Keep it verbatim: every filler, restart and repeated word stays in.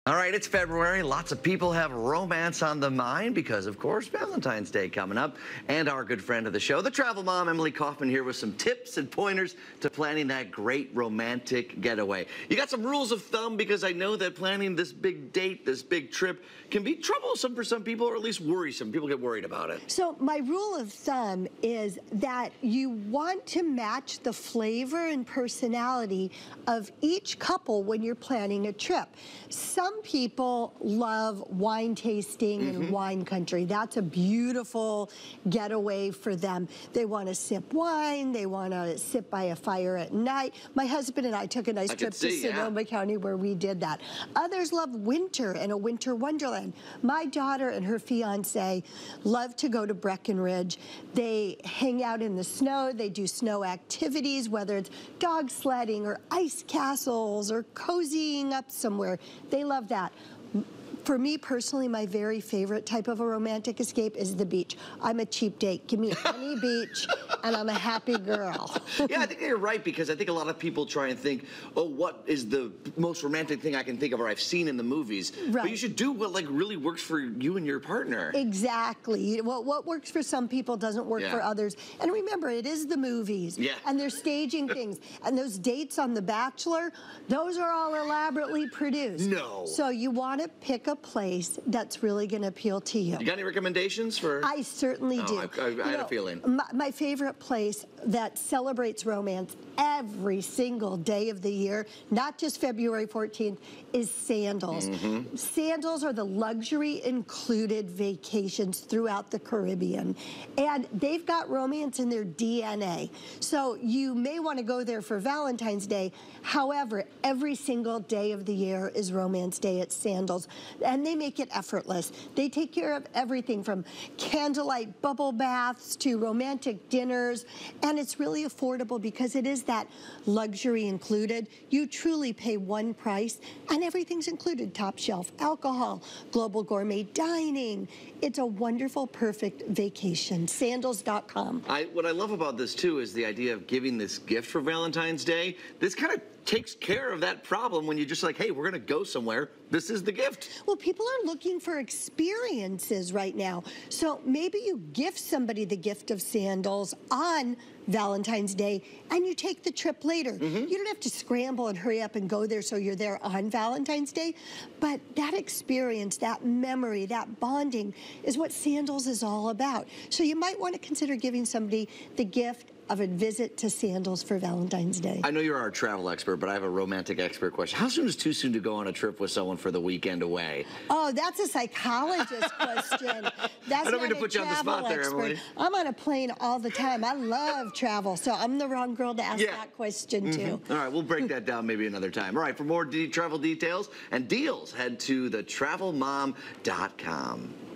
All right, it's February. Lots of people have romance on the mind because, of course, Valentine's Day coming up. And our good friend of the show, the travel mom, Emily Kaufman, here with some tips and pointers to planning that great romantic getaway. You got some rules of thumb because I know that planning this big date, this big trip, can be troublesome for some people, or at least worrisome. People get worried about it. So my rule of thumb is that you want to match the flavor and personality of each couple when you're planning a trip. Some people love wine tasting mm-hmm. and wine country. That's a beautiful getaway for them. They want to sip wine. They want to sit by a fire at night. My husband and I took a nice I trip see, to Sonoma yeah. County where we did that. Others love winter and a winter wonderland. My daughter and her fiance love to go to Breckenridge. They hang out in the snow. They do snow activities, whether it's dog sledding or ice castles or cozying up somewhere. They love that. For me personally, my very favorite type of a romantic escape is the beach. I'm a cheap date. Give me any beach, and I'm a happy girl. Yeah, I think you're right, because I think a lot of people try and think, oh, what is the most romantic thing I can think of or I've seen in the movies? Right. But you should do what like really works for you and your partner. Exactly. What, what works for some people doesn't work yeah. for others. And remember, it is the movies. Yeah. And they're staging things. And those dates on The Bachelor, those are all elaborately produced. No. So you want to pick a place that's really going to appeal to you. You got any recommendations for? I certainly oh, do. I, I, I had know, a feeling. My, my favorite place that celebrates romance every single day of the year, not just February fourteenth, is Sandals. Mm-hmm. Sandals are the luxury included vacations throughout the Caribbean. And they've got romance in their D N A. So you may want to go there for Valentine's Day. However, every single day of the year is Romance Day at Sandals. And they make it effortless. They take care of everything from candlelight bubble baths to romantic dinners. And it's really affordable because it is that luxury included. You truly pay one price and everything's included. Top shelf alcohol, global gourmet dining. It's a wonderful, perfect vacation. Sandals dot com. I, what I love about this too is the idea of giving this gift for Valentine's Day. This kind of takes care of that problem when you're just like, hey, we're gonna go somewhere. This is the gift. Well, people are looking for experiences right now. So maybe you gift somebody the gift of sandals on Valentine's Day and you take the trip later. Mm-hmm. You don't have to scramble and hurry up and go there so you're there on Valentine's Day. But that experience, that memory, that bonding is what Sandals is all about. So you might want to consider giving somebody the gift of a visit to Sandals for Valentine's Day. I know you're our travel expert, but I have a romantic expert question. How soon is too soon to go on a trip with someone for the weekend away? Oh, that's a psychologist question. That's I don't not mean to a put you on the spot travel there, expert. Emily. I'm on a plane all the time. I love travel, so I'm the wrong girl to ask yeah. that question mm-hmm. too. All right, we'll break that down maybe another time. All right, for more de travel details and deals, head to the travel mom dot com.